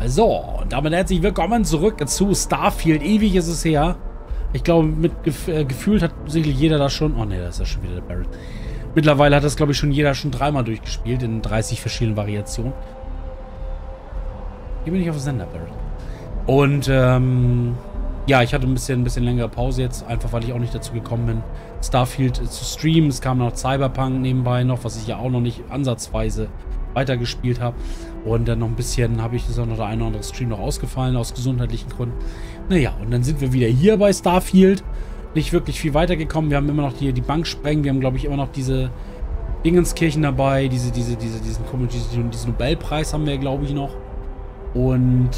So, und damit herzlich willkommen zurück zu Starfield. Ewig ist es her. Ich glaube, gefühlt hat sicherlich jeder das schon... Oh ne, das ist ja schon wieder der Barrett. Mittlerweile hat das, glaube ich, schon jeder schon dreimal durchgespielt in 30 verschiedenen Variationen. Hier bin ich auf dem Sender, Barrett. Und, ja, ich hatte ein bisschen längere Pause jetzt, einfach weil ich auch nicht dazu gekommen bin, Starfield zu streamen. Es kam noch Cyberpunk nebenbei noch, was ich ja auch noch nicht ansatzweise weitergespielt habe. Und dann noch ein bisschen habe ich das auch noch der eine oder andere Stream noch ausgefallen, aus gesundheitlichen Gründen. Naja, und dann sind wir wieder hier bei Starfield. Nicht wirklich viel weitergekommen. Wir haben immer noch die Bank sprengen. Wir haben, glaube ich, immer noch diese Dingenskirchen dabei. Diesen Nobelpreis haben wir, glaube ich, noch. Und,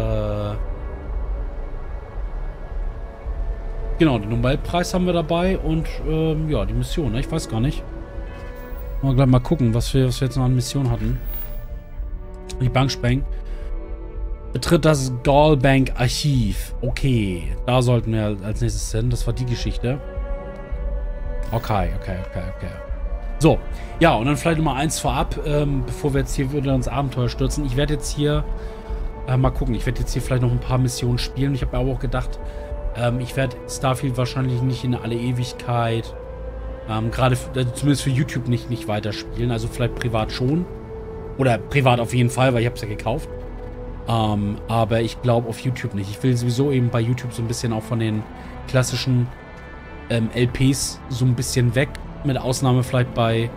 genau, den Nobelpreis haben wir dabei. Und, ja, die Mission, ne? Ich weiß gar nicht. Mal gleich mal gucken, was wir jetzt noch an Mission hatten. Die Bank sprengen. Betritt das Gallbank Archiv. Okay, da sollten wir als nächstes hin. Das war die Geschichte. Okay. So, ja, und dann vielleicht nochmal eins vorab, bevor wir jetzt hier wieder ins Abenteuer stürzen. Ich werde jetzt hier, mal gucken, ich werde jetzt hier vielleicht noch ein paar Missionen spielen. Ich habe aber auch gedacht, ich werde Starfield wahrscheinlich nicht in alle Ewigkeit, gerade zumindest für YouTube nicht weiterspielen. Also vielleicht privat schon. Oder privat auf jeden Fall, weil ich habe es ja gekauft. Aber ich glaube auf YouTube nicht. Ich will sowieso eben bei YouTube so ein bisschen auch von den klassischen LPs so ein bisschen weg. Mit Ausnahme vielleicht bei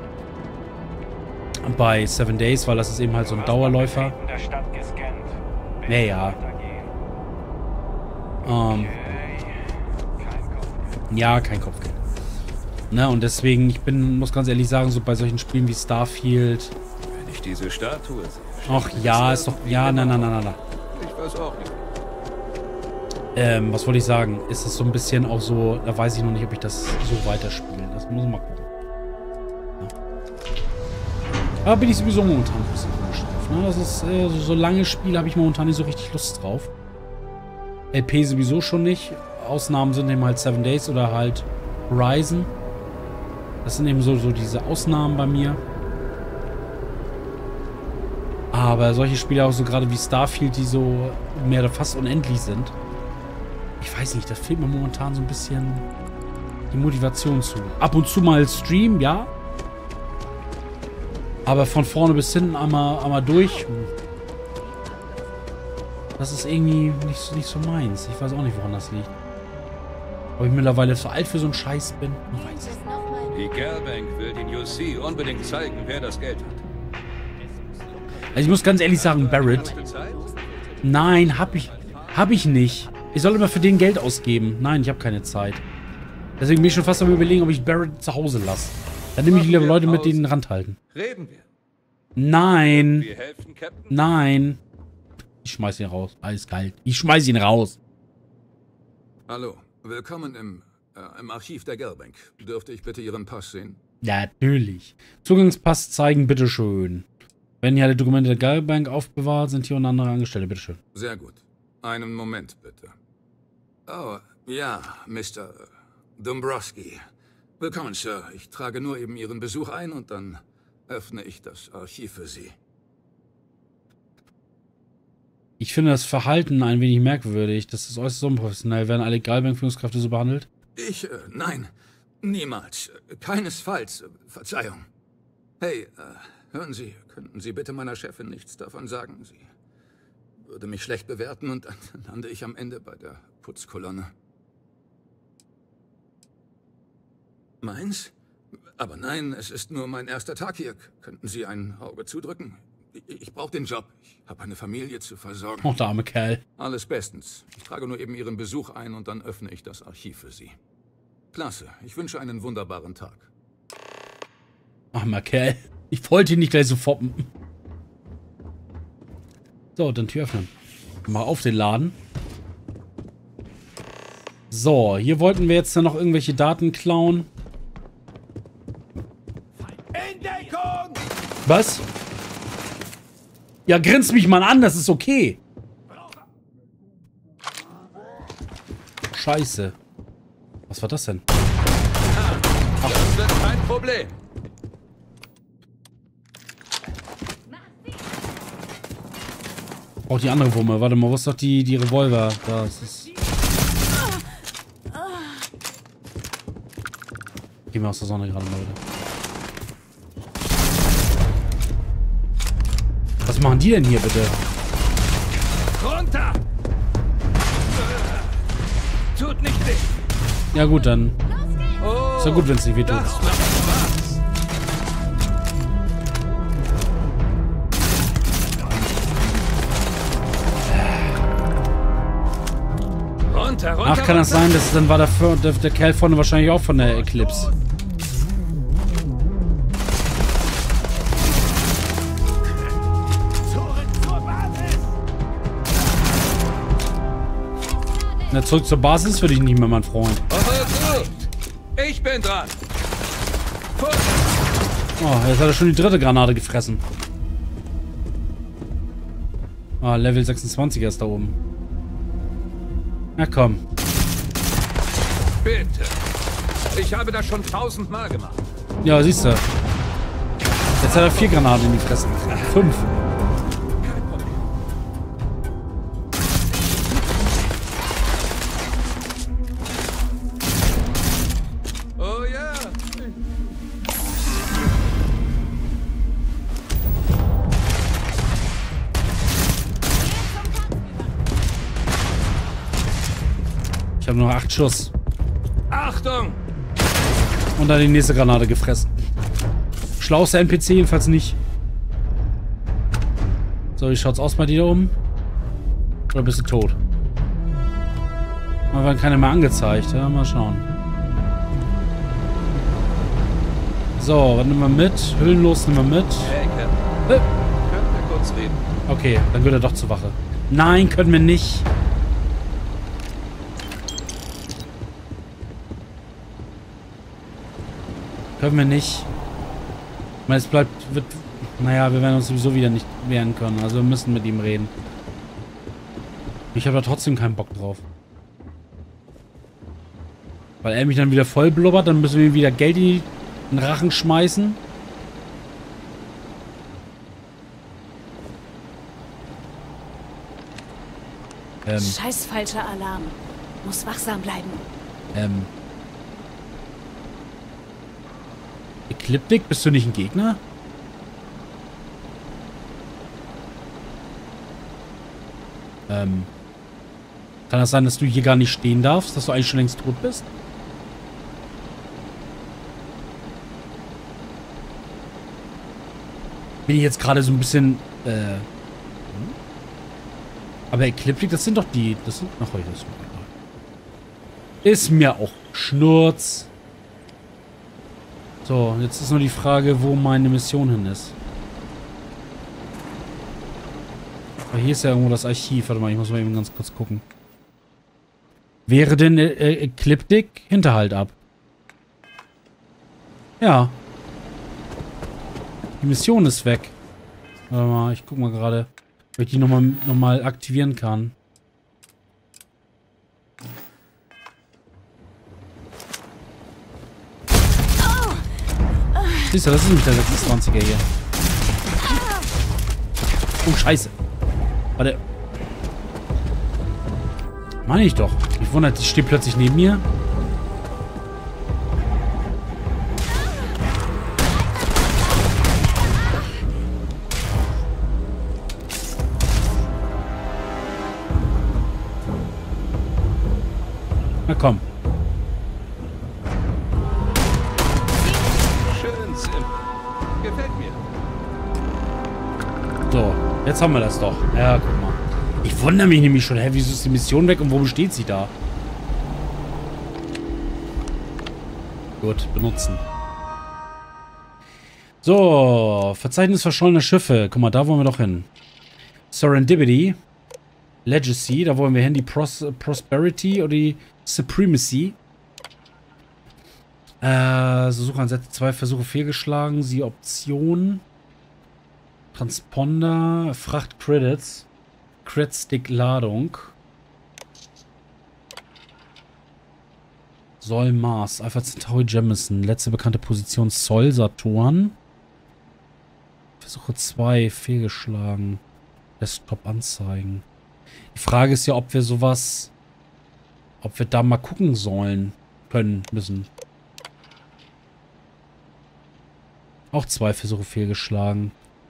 7 Days, weil das ist eben halt so ein Dauerläufer. Naja. Ja, kein Kopfgeld. Ne, und deswegen, muss ganz ehrlich sagen, so bei solchen Spielen wie Starfield... Wenn ich diese Statue sehe... Ach ja, ist doch... Ja, nein. Ich weiß auch nicht. Was wollte ich sagen? Ist es so ein bisschen auch so... Da weiß ich noch nicht, ob ich das so weiterspiele. Das muss man mal gucken. Ja. Aber bin ich sowieso momentan ein bisschen komisch drauf. Ne? Das ist... so lange Spiele habe ich momentan nicht so richtig Lust drauf. LP sowieso schon nicht. Ausnahmen sind eben halt 7 Days oder halt Horizon. Das sind eben so diese Ausnahmen bei mir. Aber solche Spiele auch so gerade wie Starfield, die so mehr oder fast unendlich sind. Ich weiß nicht, da fehlt mir momentan so ein bisschen die Motivation zu. Ab und zu mal Stream, ja. Aber von vorne bis hinten einmal durch. Das ist irgendwie nicht so meins. Ich weiß auch nicht, woran das liegt. Ob ich mittlerweile zu alt für so einen Scheiß bin? Ich weiß es nicht. Die Gallbank will den UC unbedingt zeigen, wer das Geld hat. Also ich muss ganz ehrlich sagen, Barrett. Nein, hab ich nicht. Ich soll immer für den Geld ausgeben. Nein, ich habe keine Zeit. Deswegen bin ich schon fast am Überlegen, ob ich Barrett zu Hause lasse. Dann nehme ich lieber Leute mit, denen Rand halten. Reden wir. Nein. Wir helfen, Captain. Nein. Ich schmeiß ihn raus. Alles kalt. Ich schmeiß ihn raus. Hallo, willkommen im Archiv der Gallbank. Dürfte ich bitte Ihren Pass sehen? Ja, natürlich. Zugangspass zeigen, bitteschön. Werden hier alle Dokumente der Gallbank aufbewahrt, sind hier unter anderem Angestellte, bitteschön. Sehr gut. Einen Moment, bitte. Oh, ja, Mr. Dombrowski. Willkommen, Sir. Ich trage nur eben Ihren Besuch ein und dann öffne ich das Archiv für Sie. Ich finde das Verhalten ein wenig merkwürdig. Das ist äußerst unprofessionell. Werden alle Gallbank-Führungskräfte so behandelt? Nein, niemals. Keinesfalls. Verzeihung. Hey, hören Sie, könnten Sie bitte meiner Chefin nichts davon sagen? Sie würde mich schlecht bewerten und dann lande ich am Ende bei der Putzkolonne. Meins? Aber nein, es ist nur mein erster Tag hier. Könnten Sie ein Auge zudrücken? Ich brauche den Job. Ich habe eine Familie zu versorgen. Oh, der arme Kerl. Alles bestens. Ich trage nur eben Ihren Besuch ein und dann öffne ich das Archiv für Sie. Klasse. Ich wünsche einen wunderbaren Tag. Armer Kerl. Ich wollte ihn nicht gleich so foppen. So, dann Tür öffnen. Mal auf den Laden. So, hier wollten wir jetzt dann noch irgendwelche Daten klauen. Entdeckung! Was? Ja, grinst mich mal an, das ist okay. Scheiße. Was war das denn? Das wird kein Problem. Braucht die andere Wumme. Warte mal, wo ist doch die Revolver? Da ist es. Gehen wir aus der Sonne gerade mal wieder. Was machen die denn hier bitte? Runter! Tut nicht weh. Ja gut, dann. Oh, Ist ja gut, wenn es nicht weh tut. das macht Spaß. Runter, runter, Ach, kann das sein, dass dann war der Kerl vorne wahrscheinlich auch von der Eclipse. Na, zurück zur Basis für dich nicht mehr, mein Freund. Oh, gut. Ich bin dran. Push. Oh, jetzt hat er schon die dritte Granate gefressen. Ah, Level 26 ist da oben. Na komm. Bitte. Ich habe das schon 1000-mal gemacht. Ja, siehst du. Jetzt hat er 4 Granaten in die Fresse. 5. Kein Problem. Oh ja. Ich habe nur 8 Schuss. Achtung! Und dann die nächste Granate gefressen. Schlauster NPC jedenfalls nicht. So, wie schaut's aus bei dir da oben? Oder bist du tot? Mal werden keine mehr angezeigt. Ja, mal schauen. So, was nehmen wir mit? Hüllenlos nehmen wir mit. Hey, Captain. Äh, Können wir kurz reden? Okay, dann wird er doch zur Wache. Nein, können wir nicht. Können wir nicht. Ich meine, es wird... Naja, wir werden uns sowieso wieder nicht wehren können. Also wir müssen mit ihm reden. Ich habe da trotzdem keinen Bock drauf. Weil er mich dann wieder voll blubbert, dann müssen wir ihm wieder Geld in den Rachen schmeißen. Scheiß falscher Alarm. Muss wachsam bleiben. Ekliptik, bist du nicht ein Gegner? Kann das sein, dass du hier gar nicht stehen darfst? Dass du eigentlich schon längst tot bist? Bin ich jetzt gerade so ein bisschen... Aber Ekliptik, das sind doch die... Das sind... Ach, heute ist mir egal. Ist mir auch Schnurz. So, jetzt ist nur die Frage, wo meine Mission hin ist. Aber hier ist ja irgendwo das Archiv. Warte mal, ich muss mal eben ganz kurz gucken. Wäre denn Ekliptik? Hinterhalt ab. Ja. Die Mission ist weg. Warte mal, ich guck mal gerade, ob ich die nochmal aktivieren kann. Siehst du, das ist nämlich der 26er hier. Oh, scheiße. Warte. Meine ich doch. Ich wundere, die steht plötzlich neben mir. Na komm. Schön simpel. Gefällt mir. So, jetzt haben wir das doch. Ja, guck mal. Ich wundere mich nämlich schon, hä, wieso ist die Mission weg und wo steht sie da? Gut, benutzen. So, Verzeichnis verschollener Schiffe. Guck mal, da wollen wir doch hin. Serendipity. Legacy, da wollen wir hin. Die Prosperity oder die Supremacy. Suchansätze, 2 Versuche fehlgeschlagen. Sie Option. Transponder. Fracht Credits. Credstick Ladung. Sol Mars. Alpha Centauri Jemison. Letzte bekannte Position Sol Saturn. Versuche 2 fehlgeschlagen. Desktop anzeigen. Die Frage ist ja, ob wir sowas... Ob wir da mal gucken sollen, können, müssen. Auch 2 Versuche fehlgeschlagen.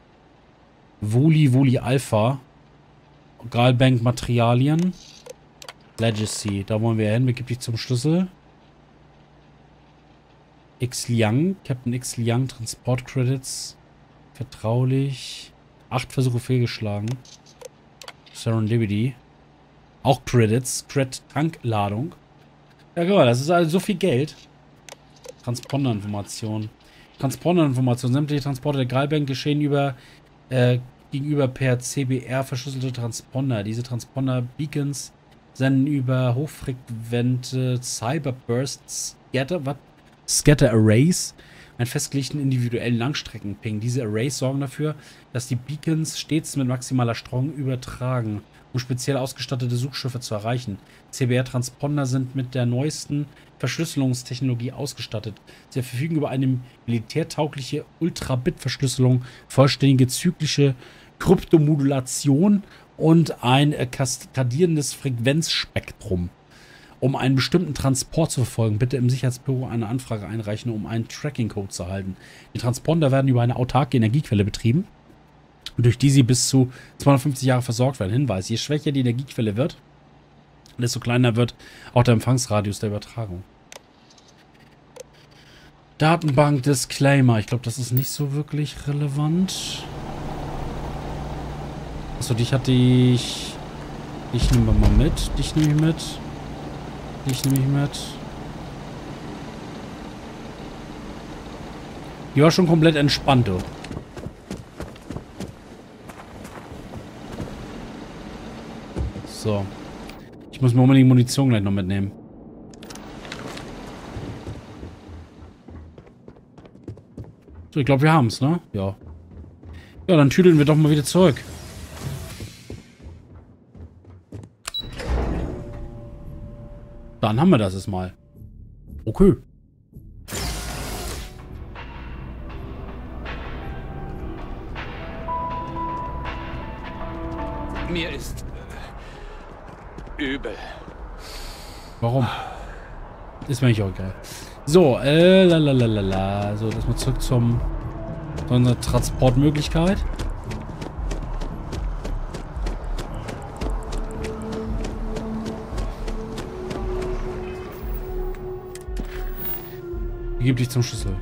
Woli Alpha. Graalbank Materialien. Legacy. Da wollen wir hin. Begib dich zum Schlüssel. X Liang. Captain X Liang. Transport Credits. Vertraulich. 8 Versuche fehlgeschlagen. Serendipity. Auch Credits. Tankladung. Ja, guck mal, das ist also so viel Geld. Transponderinformation. Transponderinformation. Sämtliche Transporte der Graalbank geschehen gegenüber per CBR verschlüsselte Transponder. Diese Transponder-Beacons senden über hochfrequente Cyberbursts Scatter Arrays einen festgelegten individuellen Langstreckenping. Diese Arrays sorgen dafür, dass die Beacons stets mit maximaler Streuung übertragen, um speziell ausgestattete Suchschiffe zu erreichen. CBR-Transponder sind mit der neuesten Verschlüsselungstechnologie ausgestattet. Sie verfügen über eine militärtaugliche Ultrabit-Verschlüsselung, vollständige zyklische Kryptomodulation und ein kaskadierendes Frequenzspektrum. Um einen bestimmten Transport zu verfolgen, bitte im Sicherheitsbüro eine Anfrage einreichen, um einen Tracking-Code zu erhalten. Die Transponder werden über eine autarke Energiequelle betrieben, durch die sie bis zu 250 Jahre versorgt werden. Hinweis: Je schwächer die Energiequelle wird, desto kleiner wird auch der Empfangsradius der Übertragung. Datenbank Disclaimer. Ich glaube, das ist nicht so wirklich relevant. Achso, dich hatte ich... Dich nehmen wir mal mit. Dich nehme ich mit. Dich nehme ich mit. Die war schon komplett entspannt, du. So. Ich muss mir unbedingt Munition gleich noch mitnehmen. So, ich glaube, wir haben es, ne? Ja. Ja, dann tüdeln wir doch mal wieder zurück. Dann haben wir das jetzt mal. Okay. Mir ist übel. Warum? Ist mir nicht auch egal. So, lalalala. So, lass mal zurück zu unserer Transportmöglichkeit. Gib dich zum Schlüssel.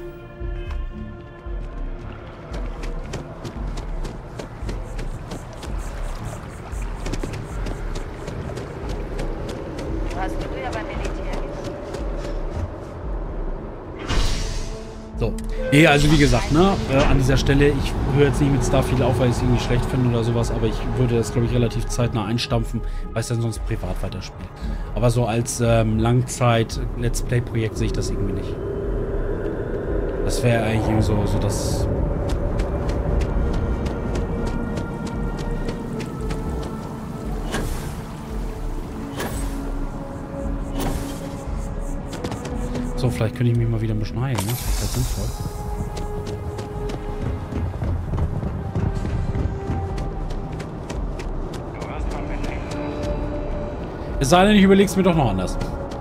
So. Nee, also wie gesagt, ne, an dieser Stelle, ich höre jetzt nicht mit Starfield auf, weil ich es irgendwie schlecht finde oder sowas, aber ich würde das, glaube ich, relativ zeitnah einstampfen, weil ich dann sonst privat weiterspiele. Aber so als Langzeit-Let's Play-Projekt sehe ich das irgendwie nicht. Das wäre eigentlich irgendwie so das... So, vielleicht könnte ich mich mal wieder ein bisschen heilen, ne? Das ist halt sinnvoll. Es sei denn, ich überleg's mir doch noch anders.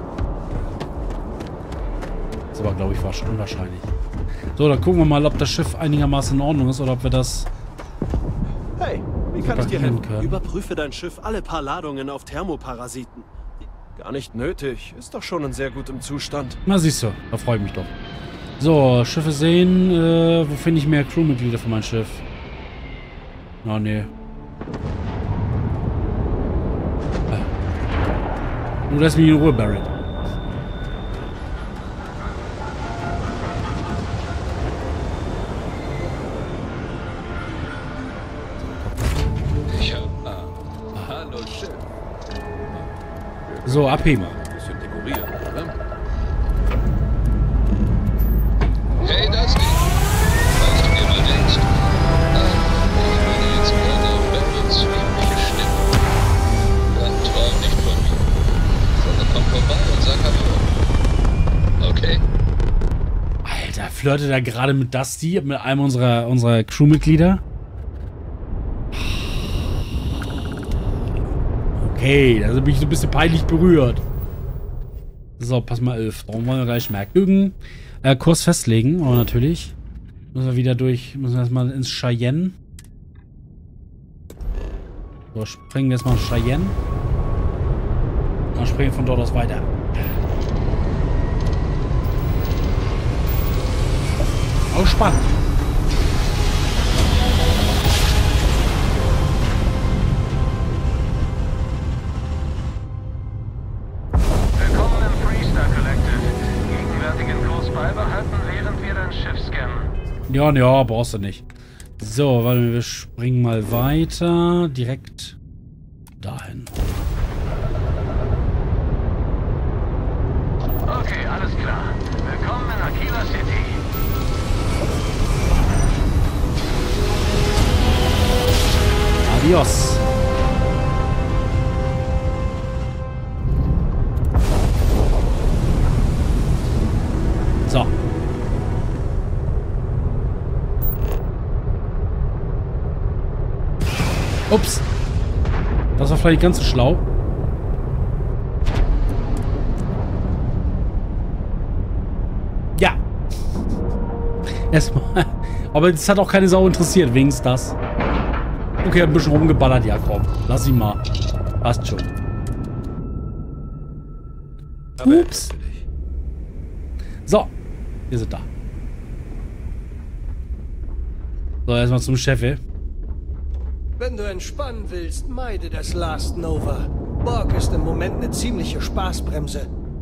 Das ist aber, glaube ich, war schon unwahrscheinlich. So, dann gucken wir mal, ob das Schiff einigermaßen in Ordnung ist oder ob wir das... Hey, wie kann ich dir helfen? Können. Überprüfe dein Schiff alle paar Ladungen auf Thermoparasiten. Gar nicht nötig. Ist doch schon in sehr gutem Zustand. Na, siehst du. Da freue ich mich doch. So, Schiffe sehen. Wo finde ich mehr Crewmitglieder für mein Schiff? Oh, nee. Du lässt mich in Ruhe, Barrett. Hallo, Chef. So, abheben. Ein bisschen dekorieren, oder? Hey, das nicht. Falls du dir mal denkst, ich würde jetzt gerne auf Barretts übliche Stimme. Dann träum nicht von mir. Sondern komm vorbei und sag Hallo. Okay? Alter, flirtet er gerade mit Dusty, mit einem unserer Crewmitglieder? Okay, da bin ich so ein bisschen peinlich berührt. So, pass mal 11. Warum wollen wir gleich merken? Kurs festlegen, aber natürlich. Müssen wir wieder durch, müssen wir erstmal ins Cheyenne. So, springen wir jetzt mal in Cheyenne. Dann springen wir von dort aus weiter. Auch spannend. Willkommen im Freestar Collective. Gegenwärtigen Kurs beibehalten, während wir dein Schiff scannen. Ja, brauchst du nicht. So, warte, wir springen mal weiter. Direkt dahin. Okay, alles klar. Willkommen in Aquila City. Adios. So. Ups. Das war vielleicht ganz so schlau. Ja. Erstmal. Aber das hat auch keine Sau interessiert, wenigstens das. Okay, ein bisschen rumgeballert, ja komm. Lass ihn mal. Passt schon. Ups. So. Wir sind da. So, erstmal zum Chef, ey. Wenn du entspannen willst, meide das Last Nova. Borg ist im Moment eine ziemliche Spaßbremse.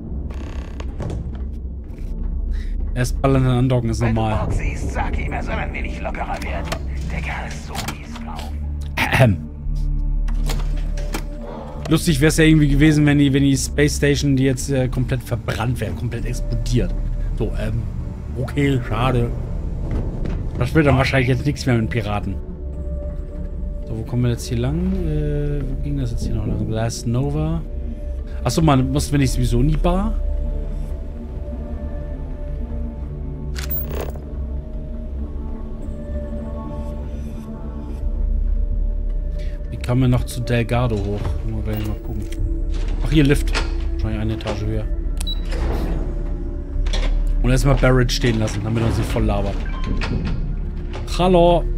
Erst ballern und andocken ist normal. Wenn du Borg siehst, sag ihm, er soll ein wenig lockerer werden. Der Kerl ist so mies drauf. Lustig wäre es ja irgendwie gewesen, wenn die Space Station, die jetzt komplett verbrannt wäre, komplett explodiert. So, okay, schade. Das wird dann wahrscheinlich jetzt nichts mehr mit Piraten. So, wo kommen wir jetzt hier lang? Wo ging das jetzt hier noch lang? Last Nova. Achso, man mussten wir nicht sowieso in die Bar? Wie kam man noch zu Delgado hoch? Mal gleich mal gucken. Ach, hier Lift. Wahrscheinlich eine Etage höher. Und erstmal Barrett stehen lassen, damit er uns nicht voll labert. Hallo.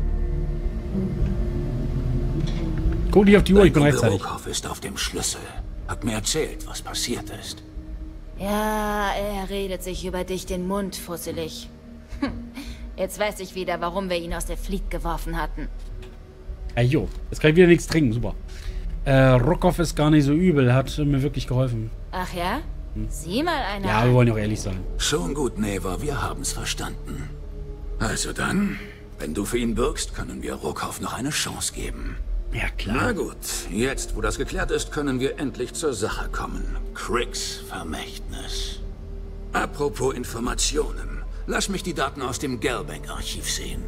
Guck nicht auf die Uhr, ich bin rechtzeitig. Rokoff ist auf dem Schlüssel. Hat mir erzählt, was passiert ist. Ja, er redet sich über dich den Mund fusselig. Jetzt weiß ich wieder, warum wir ihn aus der Fleet geworfen hatten. Jo, jetzt kann ich wieder nichts trinken, super. Rokoff ist gar nicht so übel, hat mir wirklich geholfen. Ach ja? Sieh mal einer Ja, an. wir wollen ja auch ehrlich sein. Schon gut, Neva, wir haben's verstanden. Also dann, wenn du für ihn bürgst, können wir Rokoff noch eine Chance geben. Ja, Na klar. gut, jetzt, wo das geklärt ist, können wir endlich zur Sache kommen. Cricks Vermächtnis. Apropos Informationen. Lass mich die Daten aus dem Gelbank-Archiv sehen.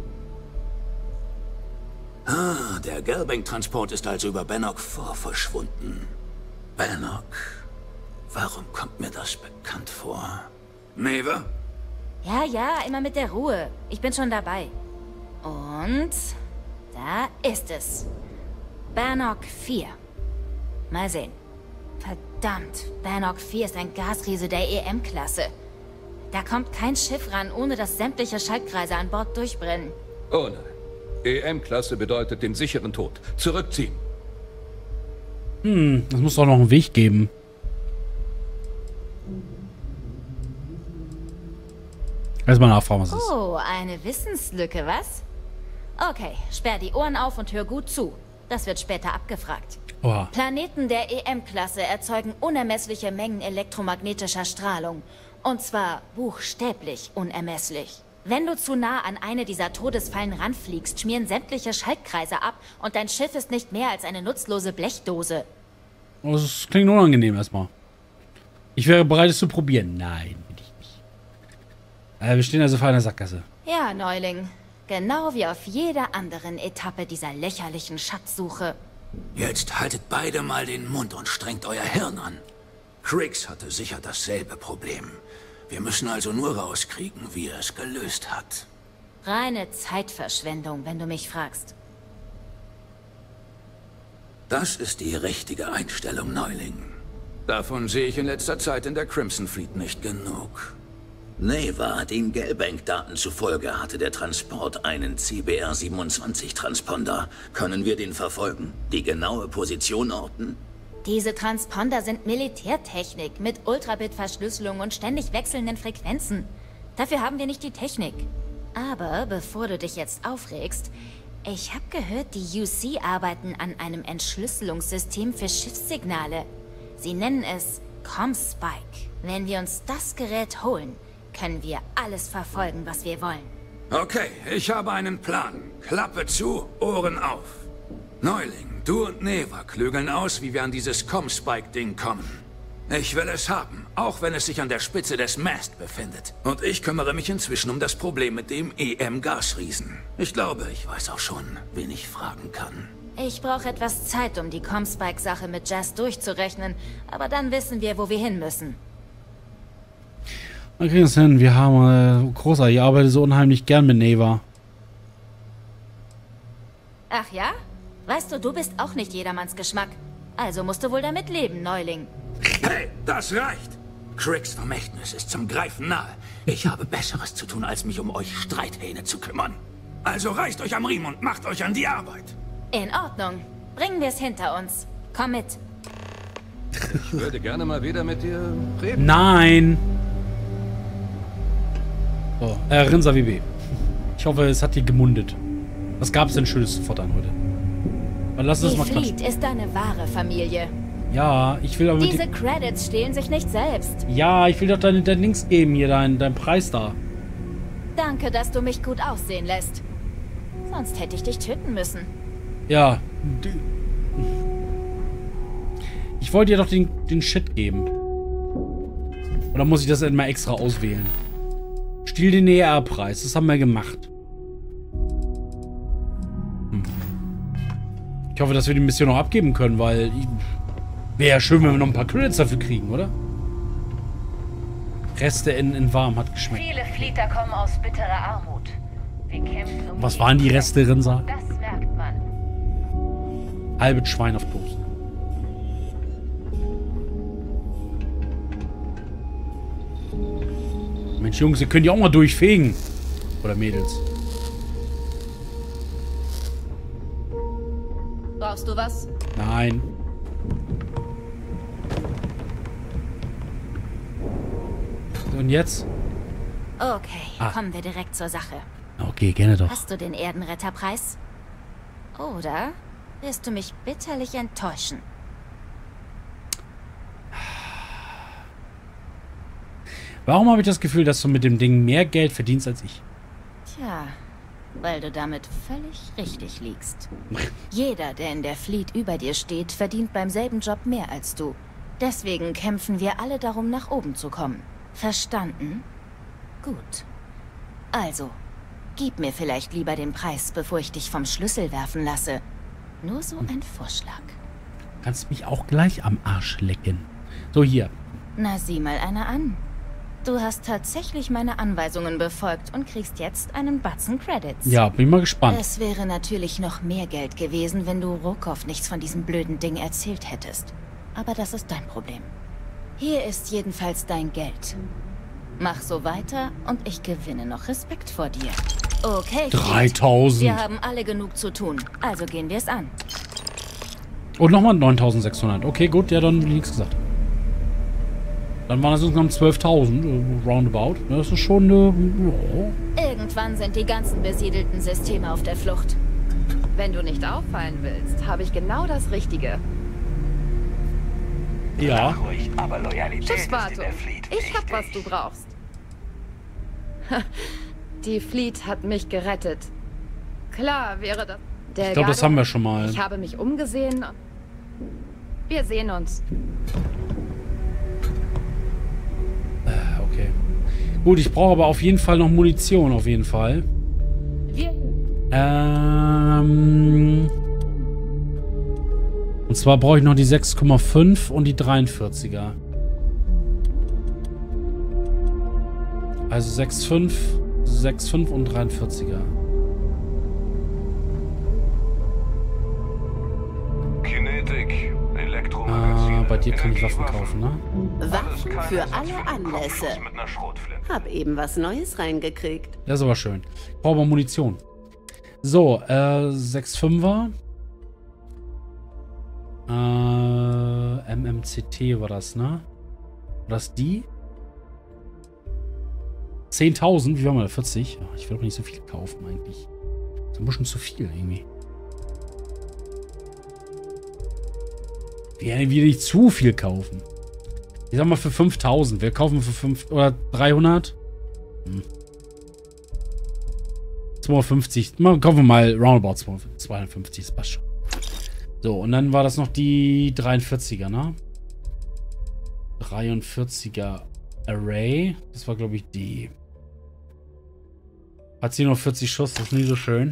Ah, der Gelbank-Transport ist also über Bannock 4 verschwunden. Bannock? Warum kommt mir das bekannt vor? Neva? Ja, immer mit der Ruhe. Ich bin schon dabei. Und da ist es. Bannock 4. Mal sehen. Verdammt, Bannock 4 ist ein Gasriese der EM-Klasse. Da kommt kein Schiff ran, ohne dass sämtliche Schaltkreise an Bord durchbrennen. Oh nein. EM-Klasse bedeutet den sicheren Tod. Zurückziehen. Es muss doch noch einen Weg geben. Erstmal nachfragen, was es ist. Oh, eine Wissenslücke, was? Okay, sperr die Ohren auf und hör gut zu. Das wird später abgefragt. Oha. Planeten der EM-Klasse erzeugen unermessliche Mengen elektromagnetischer Strahlung. Und zwar buchstäblich unermesslich. Wenn du zu nah an eine dieser Todesfallen ranfliegst, schmieren sämtliche Schaltkreise ab und dein Schiff ist nicht mehr als eine nutzlose Blechdose. Oh, das klingt unangenehm erstmal. Ich wäre bereit, es zu probieren. Nein, bin ich nicht. Wir stehen also vor einer Sackgasse. Ja, Neuling. Genau wie auf jeder anderen Etappe dieser lächerlichen Schatzsuche. Jetzt haltet beide mal den Mund und strengt euer Hirn an. Cricks hatte sicher dasselbe Problem. Wir müssen also nur rauskriegen, wie er es gelöst hat. Reine Zeitverschwendung, wenn du mich fragst. Das ist die richtige Einstellung, Neuling. Davon sehe ich in letzter Zeit in der Crimson Fleet nicht genug. Neva, den Gelbank-Daten zufolge hatte der Transport einen CBR-27-Transponder. Können wir den verfolgen? Die genaue Position orten? Diese Transponder sind Militärtechnik mit Ultrabit-Verschlüsselung und ständig wechselnden Frequenzen. Dafür haben wir nicht die Technik. Aber bevor du dich jetzt aufregst, ich habe gehört, die UC arbeiten an einem Entschlüsselungssystem für Schiffssignale. Sie nennen es ComSpike. Wenn wir uns das Gerät holen, können wir alles verfolgen, was wir wollen. Okay, ich habe einen Plan. Klappe zu, Ohren auf. Neuling, du und Neva klügeln aus, wie wir an dieses ComSpike-Ding kommen. Ich will es haben, auch wenn es sich an der Spitze des Mast befindet. Und ich kümmere mich inzwischen um das Problem mit dem EM-Gasriesen. Ich glaube, ich weiß auch schon, wen ich fragen kann. Ich brauche etwas Zeit, um die ComSpike-Sache mit Jazz durchzurechnen, aber dann wissen wir, wo wir hin müssen. Wir kriegen es hin. Wir haben großartig. Ich arbeite so unheimlich gern mit Neva. Ach ja? Weißt du, du bist auch nicht jedermanns Geschmack. Also musst du wohl damit leben, Neuling. Hey, das reicht! Cricks Vermächtnis ist zum Greifen nahe. Ich habe Besseres zu tun, als mich um euch Streithähne zu kümmern. Also reißt euch am Riemen und macht euch an die Arbeit. In Ordnung. Bringen wir es hinter uns. Komm mit. Ich würde gerne mal wieder mit dir reden. Nein! So, Rinsa WB. Ich hoffe, es hat dir gemundet. Was gab es denn Schönes zu futtern heute? Lass uns Die mal Fleet quatschen. ist deine wahre Familie. Ja, ich will aber mit Diese Credits stehlen sich nicht selbst. Ja, ich will doch dein Links geben hier, dein Preis da. Danke, dass du mich gut aussehen lässt. Sonst hätte ich dich töten müssen. Ja. Ich wollte dir doch den Shit geben. Oder muss ich das denn mal extra auswählen? Stiehl den ER-Preis. Das haben wir gemacht. Ich hoffe, dass wir die Mission noch abgeben können, weil... Wäre ja schön, wenn wir noch ein paar Credits dafür kriegen, oder? Reste in warm hat geschmeckt. Viele Fleeter kommen aus bitterer Armut. Wir kämpfen um Was waren die Reste, Rinsa? Das merkt man. Halbes Schwein auf Toast. Mensch, Jungs, ihr könnt ja auch mal durchfegen. Oder Mädels. Brauchst du was? Nein. Und jetzt? Okay, kommen wir direkt zur Sache. Okay, gerne doch. Hast du den Erdenretterpreis? Oder wirst du mich bitterlich enttäuschen? Warum habe ich das Gefühl, dass du mit dem Ding mehr Geld verdienst als ich? Tja, weil du damit völlig richtig liegst. Jeder, der in der Fleet über dir steht, verdient beim selben Job mehr als du. Deswegen kämpfen wir alle darum, nach oben zu kommen. Verstanden? Gut. Also, gib mir vielleicht lieber den Preis, bevor ich dich vom Schlüssel werfen lasse. Nur so ein Vorschlag. Kannst mich auch gleich am Arsch lecken. So, hier. Na, sieh mal einer an. Du hast tatsächlich meine Anweisungen befolgt und kriegst jetzt einen Batzen Credits. Ja, bin mal gespannt. Es wäre natürlich noch mehr Geld gewesen, wenn du Rokov nichts von diesem blöden Ding erzählt hättest. Aber das ist dein Problem. Hier ist jedenfalls dein Geld. Mach so weiter und ich gewinne noch Respekt vor dir. Okay, 3000. wir haben alle genug zu tun, also gehen wir es an. Und nochmal 9600. Okay, gut, ja, dann nichts gesagt. Dann waren es insgesamt 12.000, roundabout. Das ist schon ja. Irgendwann sind die ganzen besiedelten Systeme auf der Flucht. Wenn du nicht auffallen willst, habe ich genau das Richtige. Ja. Ruhig, aber Loyalität ist in Schiffswartung. der Fleet Ich hab, was wichtig. du brauchst. Die Fleet hat mich gerettet. Klar wäre das... Ich glaube, das haben wir schon mal. Ich habe mich umgesehen. Wir sehen uns. Okay. Gut, ich brauche aber auf jeden Fall noch Munition, auf jeden Fall. Und zwar brauche ich noch die 6,5 und die 43er. Also 6,5, 6,5 und 43er. Kinet Optik, Elektromagazine. Bei dir kann ich Waffen kaufen, ne? Waffen für alle Anlässe. Hab eben was Neues reingekriegt. Das ist aber schön. Brauchen wir Munition. So, 6,5er. MMCT war das, ne? War das die? 10.000? Wie war mal 40? Ja, ich will doch nicht so viel kaufen eigentlich. Das ist ein bisschen zu viel irgendwie. Wir werden wieder nicht zu viel kaufen. Ich sag mal für 5.000. Wir kaufen für 5 oder 300. 250. Kaufen wir mal roundabout 250. Das passt schon. So, und dann war das noch die 43er, ne? 43er Array. Das war, glaube ich, die. Hat sie noch 40 Schuss. Das ist nie so schön.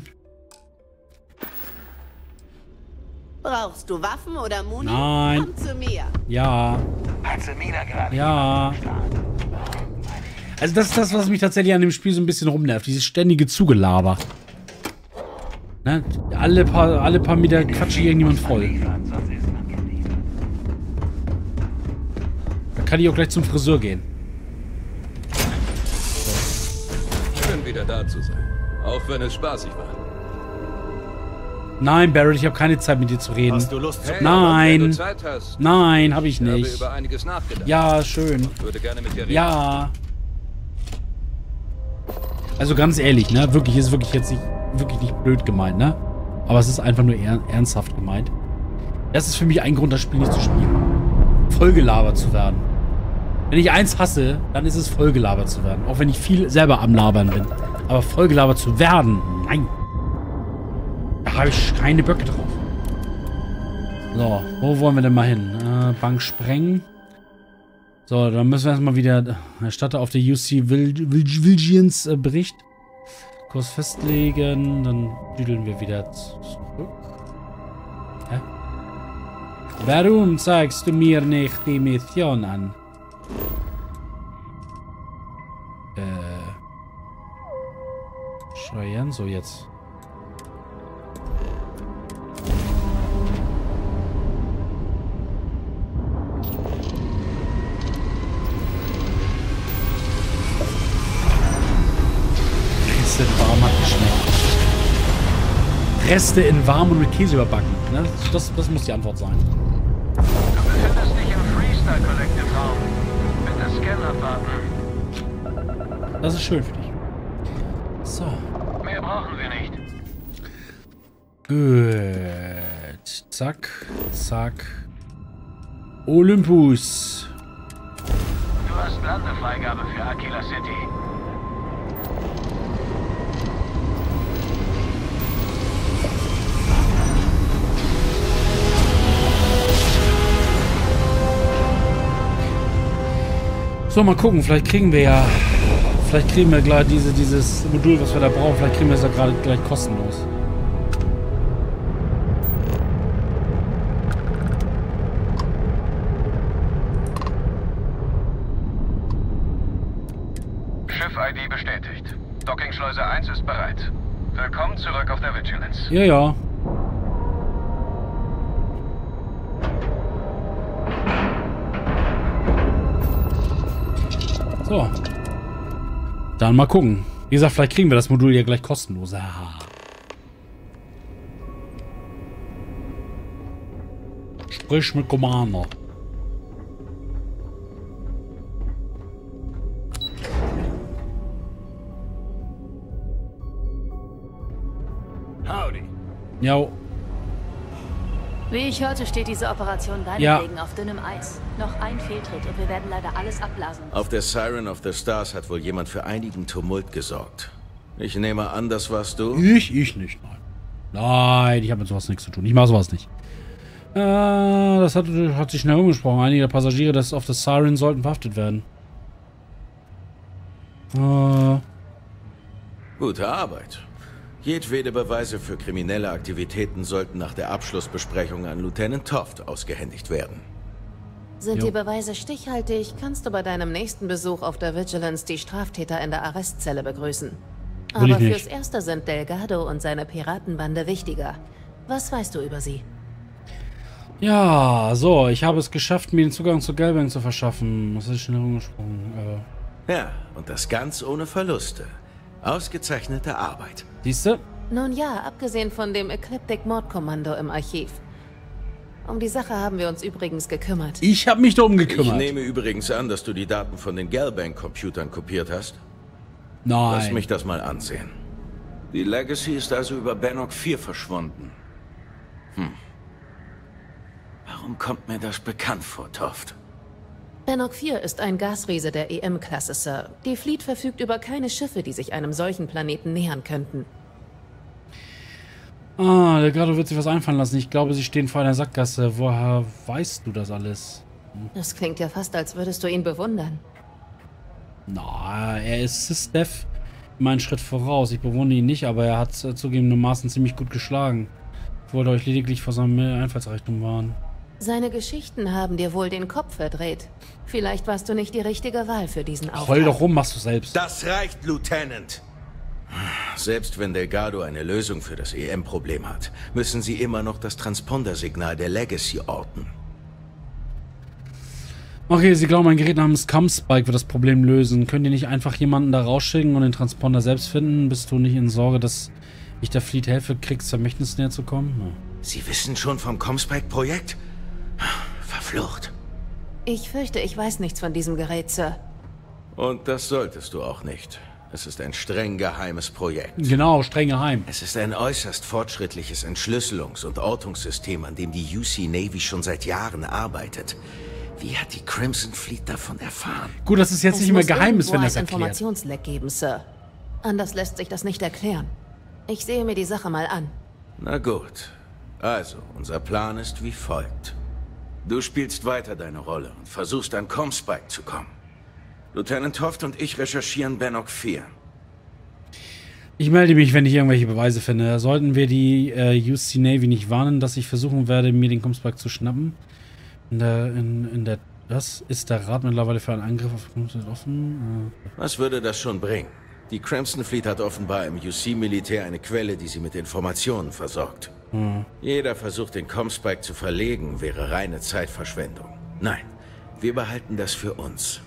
Brauchst du Waffen oder Muni? Nein. Komm zu mir. Ja. Hat Semina gerade Ja. Also das ist das, was mich tatsächlich an dem Spiel so ein bisschen rumnervt. Dieses ständige Zugelaber. Ne? Alle paar Meter quatsche ich irgendjemand voll. Da kann ich auch gleich zum Friseur gehen. Schön wieder da zu sein. Auch wenn es spaßig war. Nein, Barrett, ich habe keine Zeit mit dir zu reden. Hast du Lust zu Nein. Wenn du Zeit hast. Nein, habe ich Ich habe nicht. über einiges nachgedacht. Ja, schön. Ich würde gerne mit dir reden. Ja. Also ganz ehrlich, ne? Wirklich, ist wirklich jetzt nicht blöd gemeint, ne? Aber es ist einfach nur ernsthaft gemeint. Das ist für mich ein Grund, das Spiel nicht zu spielen. Vollgelabert zu werden. Wenn ich eins hasse, dann ist es vollgelabert zu werden. Auch wenn ich viel selber am Labern bin. Aber vollgelabert zu werden, nein. Da habe ich keine Böcke drauf. So, wo wollen wir denn mal hin? Bank sprengen. So, dann müssen wir erstmal wieder Erstatter auf der UC Vilgians Bericht. Kurs festlegen. Dann düdeln wir wieder zurück. Hä? Warum zeigst du mir nicht die Mission an? Cheyenne, so jetzt. Reste in warm hat geschmeckt. Reste in warm und mit Käse überbacken. Ne? Das muss die Antwort sein. Du befindest dich im Freestyle Collective Raum. Bitte Scanner warten. Das ist schön für dich. So. Mehr brauchen wir nicht. Gut. Zack. Zack. Olympus. Du hast Landefreigabe für Aquila City. So, mal gucken. Vielleicht kriegen wir ja... Vielleicht kriegen wir gleich dieses Modul, was wir da brauchen. Vielleicht kriegen wir es ja gerade gleich kostenlos. Schiff-ID bestätigt. Dockingschleuse 1 ist bereit. Willkommen zurück auf der Vigilance. Ja, ja. So. Dann mal gucken. Wie gesagt, vielleicht kriegen wir das Modul ja gleich kostenlos. Ah. Sprich mit Commander. Howdy. Ja. Wie ich hörte, steht diese Operation deinetwegen auf dünnem Eis. Noch ein Fehltritt und wir werden leider alles abblasen müssen. Auf der Siren of the Stars hat wohl jemand für einigen Tumult gesorgt. Ich nehme an, das warst du? Ich nicht, nein. Nein, ich habe mit sowas nichts zu tun. Ich mache sowas nicht. Das hat sich schnell umgesprochen. Einige der Passagiere des auf der Siren sollten verhaftet werden. Gute Arbeit. Jedwede Beweise für kriminelle Aktivitäten sollten nach der Abschlussbesprechung an Lieutenant Toft ausgehändigt werden. Sind die Beweise stichhaltig, kannst du bei deinem nächsten Besuch auf der Vigilance die Straftäter in der Arrestzelle begrüßen. Aber fürs Erste sind Delgado und seine Piratenbande wichtiger. Was weißt du über sie? Ja, so, ich habe es geschafft, mir den Zugang zur Gelbbank zu verschaffen. Was ist schnell rumgesprungen? Ja, und das ganz ohne Verluste. Ausgezeichnete Arbeit. Siehste? Nun ja, abgesehen von dem Ekliptik-Mordkommando im Archiv. Um die Sache haben wir uns übrigens gekümmert. Ich habe mich darum gekümmert. Ich nehme übrigens an, dass du die Daten von den Gelbbank-Computern kopiert hast. Nein. Lass mich das mal ansehen. Die Legacy ist also über Bannock 4 verschwunden. Warum kommt mir das bekannt vor, Toft? Bannock 4 ist ein Gasriese der EM-Klasse, Sir. Die Fleet verfügt über keine Schiffe, die sich einem solchen Planeten nähern könnten. Ah, der Grado wird sich was einfallen lassen. Ich glaube, sie stehen vor einer Sackgasse. Woher weißt du das alles? Das klingt ja fast, als würdest du ihn bewundern. Na, er ist Sys-Dev immer einen Schritt voraus. Ich bewundere ihn nicht, aber er hat zugegebenermaßen ziemlich gut geschlagen. Ich wollte euch lediglich vor seinem Einfallsreichtum warnen. Seine Geschichten haben dir wohl den Kopf verdreht. Vielleicht warst du nicht die richtige Wahl für diesen Auftrag. Heul doch rum, machst du selbst. Das reicht, Lieutenant. Selbst wenn Delgado eine Lösung für das EM-Problem hat, müssen sie immer noch das Transpondersignal der Legacy orten. Okay, sie glauben, ein Gerät namens Comspike wird das Problem lösen. Könnt ihr nicht einfach jemanden da rausschicken und den Transponder selbst finden? Bist du nicht in Sorge, dass ich der Fleet helfe, Kriegs Vermächtnis näher zu kommen? Ja. Sie wissen schon vom Comspike-Projekt? Verflucht. Ich fürchte, ich weiß nichts von diesem Gerät, Sir. Und das solltest du auch nicht. Es ist ein streng geheimes Projekt. Genau, streng geheim. Es ist ein äußerst fortschrittliches Entschlüsselungs- und Ortungssystem, an dem die UC Navy schon seit Jahren arbeitet. Wie hat die Crimson Fleet davon erfahren? Gut, dass es jetzt nicht mehr geheim ist, wenn er es erklärt. Es muss ein Informationsleck geben, Sir. Anders lässt sich das nicht erklären. Ich sehe mir die Sache mal an. Na gut. Also, unser Plan ist wie folgt. Du spielst weiter deine Rolle und versuchst an Comspike zu kommen. Lieutenant Toft und ich recherchieren Bannock 4. Ich melde mich, wenn ich irgendwelche Beweise finde. Sollten wir die UC Navy nicht warnen, dass ich versuchen werde, mir den Comspike zu schnappen? Das ist der Rat mittlerweile für einen Angriff auf Comspike offen? Was würde das schon bringen? Die Crimson Fleet hat offenbar im UC-Militär eine Quelle, die sie mit Informationen versorgt. Jeder Versuch, den Comspike zu verlegen, wäre reine Zeitverschwendung. Nein, wir behalten das für uns.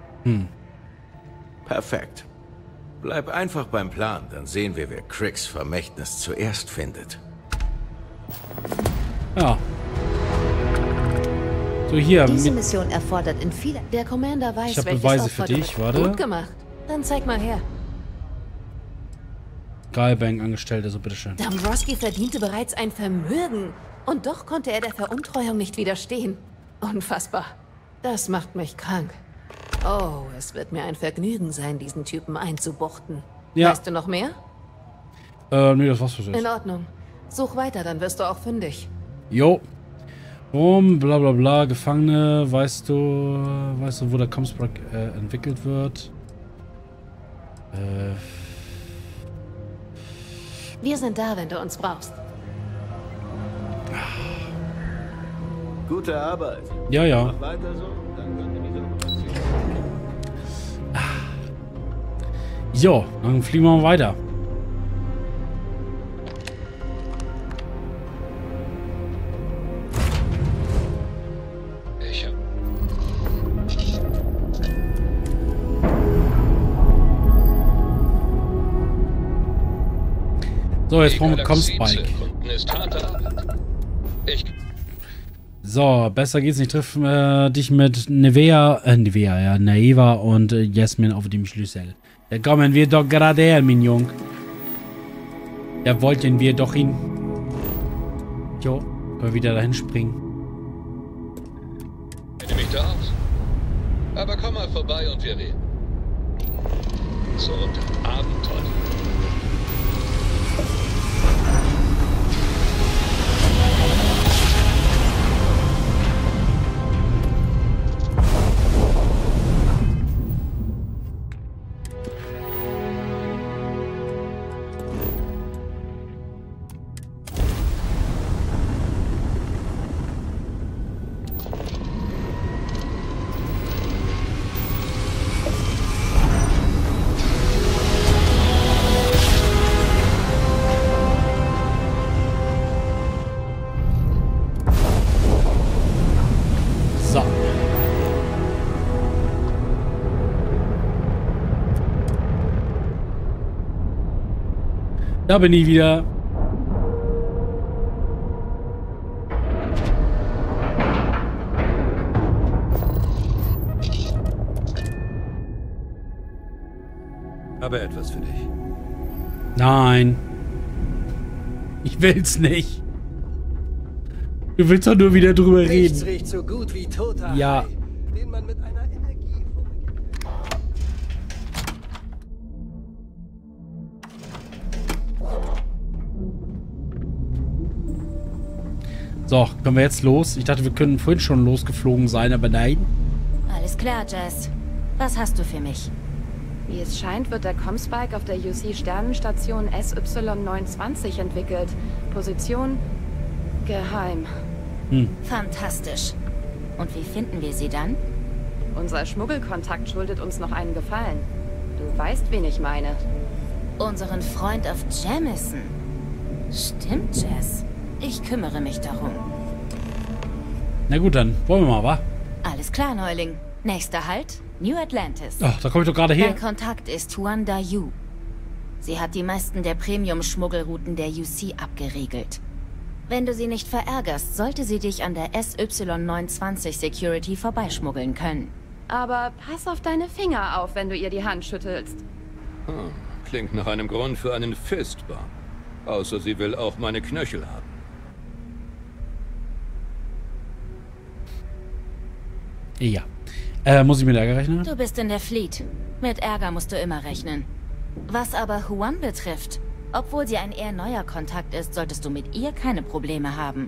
Perfekt. Bleib einfach beim Plan, dann sehen wir, wer Kriegs Vermächtnis zuerst findet. Ja. So, hier. Diese Mission erfordert in vieler... Der Commander weiß, ich habe Beweise für dich, warte. Gut gemacht. Dann zeig mal her. Gelbbank-Angestellte, so bitteschön. Dombrowski verdiente bereits ein Vermögen. Und doch konnte er der Veruntreuung nicht widerstehen. Unfassbar. Das macht mich krank. Oh, es wird mir ein Vergnügen sein, diesen Typen einzubuchten. Ja. Weißt du noch mehr? Nee, das war's für dich. In Ordnung. Such weiter, dann wirst du auch fündig. Jo. Bla bla bla, Gefangene, weißt du, wo der Comspike entwickelt wird? Wir sind da, wenn du uns brauchst. Gute Arbeit. Ja, ja. Mach weiter so, dann könnte diese Operation... Jo, dann fliegen wir mal weiter. So, jetzt brauchen wir Comspike. So, besser geht's nicht. Triff dich mit Neva und Jasmin auf dem Schlüssel. Da kommen wir doch gerade her, mein Jung. Da wollten wir doch hin. Jo, können wir wieder dahin springen. Kenne mich da aus. Aber komm mal vorbei und wir reden. So, Abenteuer. Da bin ich wieder. Aber etwas für dich. Nein. Ich will's nicht. Du willst doch nur wieder drüber Nichts reden. riecht so gut wie toter Ja. Hai, den man mit einer Energie... So, können wir jetzt los? Ich dachte, wir können vorhin schon losgeflogen sein, aber nein. Alles klar, Jess. Was hast du für mich? Wie es scheint, wird der Comspike auf der UC-Sternenstation SY-29 entwickelt. Position geheim. Fantastisch. Und wie finden wir sie dann? Unser Schmuggelkontakt schuldet uns noch einen Gefallen. Du weißt, wen ich meine. Unseren Freund auf Jamison. Stimmt, Jess. Ich kümmere mich darum. Na gut, dann wollen wir mal, wa? Alles klar, Neuling. Nächster Halt, New Atlantis. Ach, da komme ich doch gerade her. Dein Kontakt ist Huan Dayu. Sie hat die meisten der Premium-Schmuggelrouten der UC abgeriegelt. Wenn du sie nicht verärgerst, sollte sie dich an der SY-29 Security vorbeischmuggeln können. Aber pass auf deine Finger auf, wenn du ihr die Hand schüttelst. Klingt nach einem Grund für einen Fistbump. Außer sie will auch meine Knöchel haben. Ja. Muss ich mit Ärger rechnen? Du bist in der Fleet. Mit Ärger musst du immer rechnen. Was aber Huan betrifft, obwohl sie ein eher neuer Kontakt ist, solltest du mit ihr keine Probleme haben.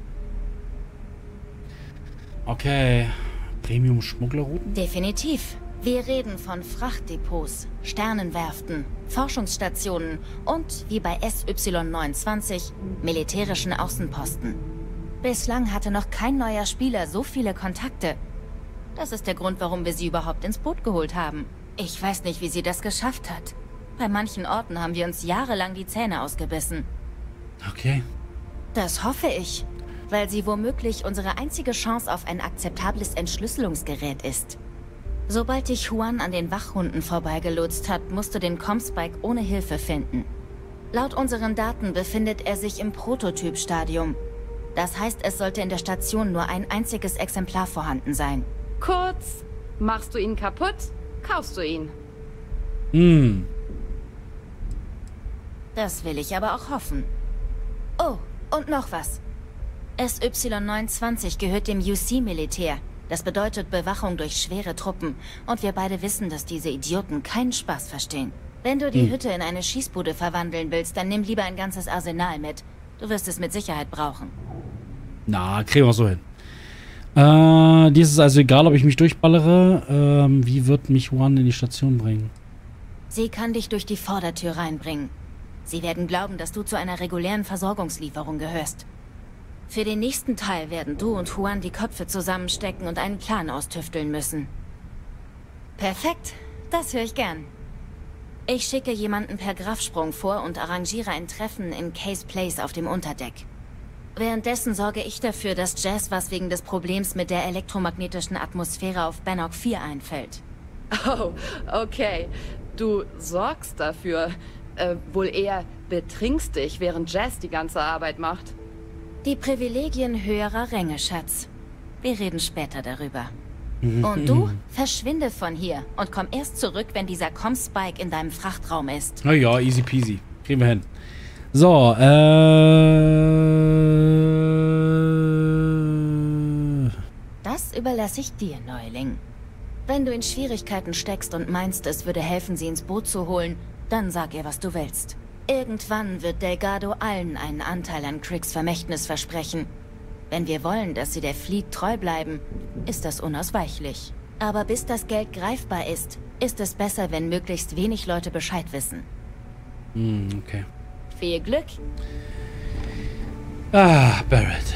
Okay. Premium-Schmugglerrouten? Definitiv. Wir reden von Frachtdepots, Sternenwerften, Forschungsstationen und, wie bei SY-29, militärischen Außenposten. Bislang hatte noch kein neuer Spieler so viele Kontakte. Das ist der Grund, warum wir sie überhaupt ins Boot geholt haben. Ich weiß nicht, wie sie das geschafft hat. Bei manchen Orten haben wir uns jahrelang die Zähne ausgebissen. Okay. Das hoffe ich, weil sie womöglich unsere einzige Chance auf ein akzeptables Entschlüsselungsgerät ist. Sobald dich Huan an den Wachhunden vorbeigelotst hat, musst du den Comspike ohne Hilfe finden. Laut unseren Daten befindet er sich im Prototypstadium. Das heißt, es sollte in der Station nur ein einziges Exemplar vorhanden sein. Kurz, machst du ihn kaputt, kaufst du ihn. Das will ich aber auch hoffen. Oh, und noch was. SY-29 gehört dem UC-Militär. Das bedeutet Bewachung durch schwere Truppen. Und wir beide wissen, dass diese Idioten keinen Spaß verstehen. Wenn du die Hütte in eine Schießbude verwandeln willst, dann nimm lieber ein ganzes Arsenal mit. Du wirst es mit Sicherheit brauchen. Na, kriegen wir so hin. Dir ist es also egal, ob ich mich durchballere. Wie wird mich Huan in die Station bringen? Sie kann dich durch die Vordertür reinbringen. Sie werden glauben, dass du zu einer regulären Versorgungslieferung gehörst. Für den nächsten Teil werden du und Huan die Köpfe zusammenstecken und einen Plan austüfteln müssen. Perfekt, das höre ich gern. Ich schicke jemanden per Grafsprung vor und arrangiere ein Treffen in Case Place auf dem Unterdeck. Währenddessen sorge ich dafür, dass Jess was wegen des Problems mit der elektromagnetischen Atmosphäre auf Bannock 4 einfällt. Oh, okay. Du sorgst dafür. Wohl eher betrinkst dich, während Jess die ganze Arbeit macht. Die Privilegien höherer Ränge, Schatz. Wir reden später darüber. Und du, verschwinde von hier und komm erst zurück, wenn dieser Comspike in deinem Frachtraum ist. Na ja, easy peasy. Kriegen wir hin. So, Das überlasse ich dir, Neuling. Wenn du in Schwierigkeiten steckst und meinst, es würde helfen, sie ins Boot zu holen, dann sag ihr, was du willst. Irgendwann wird Delgado allen einen Anteil an Cricks Vermächtnis versprechen. Wenn wir wollen, dass sie der Fleet treu bleiben, ist das unausweichlich. Aber bis das Geld greifbar ist, ist es besser, wenn möglichst wenig Leute Bescheid wissen. Okay. Viel Glück. Ah, Barrett.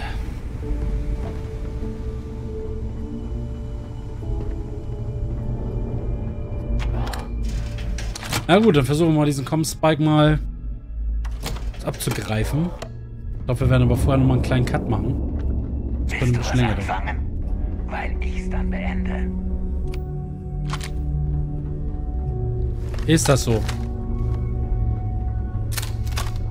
Na gut, dann versuchen wir mal diesen Comspike mal abzugreifen. Ich glaube, wir werden aber vorher nochmal einen kleinen Cut machen. Das könnte ein bisschen länger dauern. Weil ich's dann beende. Ist das so?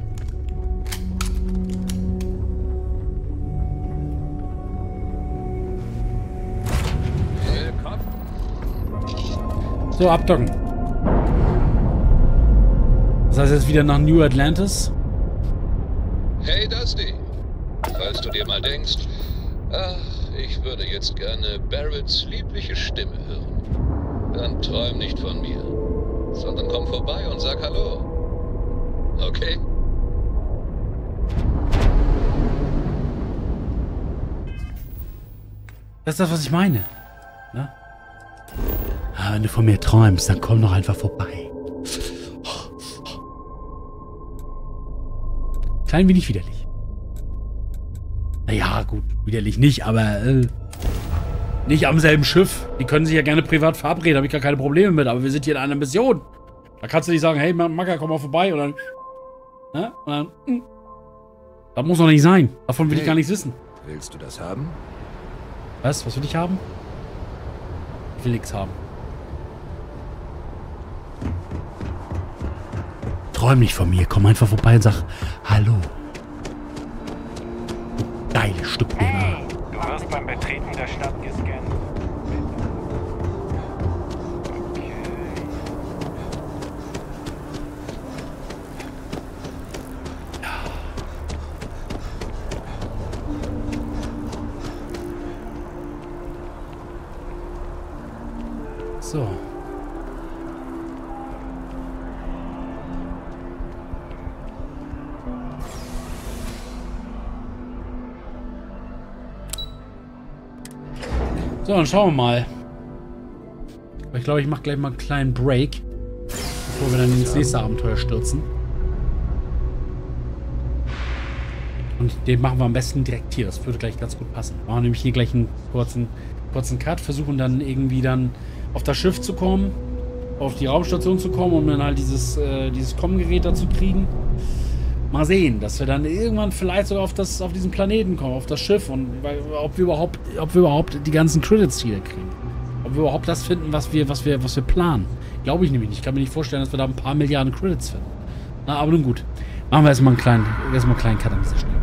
So, abdocken. Das heißt jetzt wieder nach New Atlantis. Hey Dusty, falls du dir mal denkst, ach, ich würde jetzt gerne Barretts liebliche Stimme hören, dann träum nicht von mir, sondern komm vorbei und sag Hallo. Okay? Das ist das, was ich meine. Ne? Ah, wenn du von mir träumst, dann komm doch einfach vorbei. Klein wenig widerlich. Naja, gut, widerlich nicht, aber nicht am selben Schiff. Die können sich ja gerne privat verabreden, habe ich gar keine Probleme mit, aber wir sind hier in einer Mission. Da kannst du nicht sagen, hey, Macker, komm mal vorbei und dann... Ne? Und dann das muss doch nicht sein. Davon will ich gar nichts wissen. Willst du das haben? Was? Was will ich haben? Ich will nichts haben. Träum nicht von mir. Komm einfach vorbei und sag Hallo. Du geiles Stück DNA. Hey, du wirst beim Betreten der Stadt gescannt. Okay. So. So, dann schauen wir mal. Ich glaube, ich mache gleich mal einen kleinen Break, bevor wir dann ins nächste Abenteuer stürzen. Und den machen wir am besten direkt hier. Das würde gleich ganz gut passen. Wir machen nämlich hier gleich einen kurzen Cut, versuchen dann irgendwie dann auf das Schiff zu kommen, auf die Raumstation zu kommen, um dann halt dieses Kommgerät da zu kriegen. Mal sehen, dass wir dann irgendwann vielleicht sogar auf diesen Planeten kommen, auf das Schiff und ob wir überhaupt die ganzen Credits hier kriegen. Ob wir überhaupt das finden, was wir planen. Glaube ich nämlich nicht. Ich kann mir nicht vorstellen, dass wir da ein paar Milliarden Credits finden. Na, aber nun gut. Machen wir erstmal einen kleinen Cut an dieser Stelle.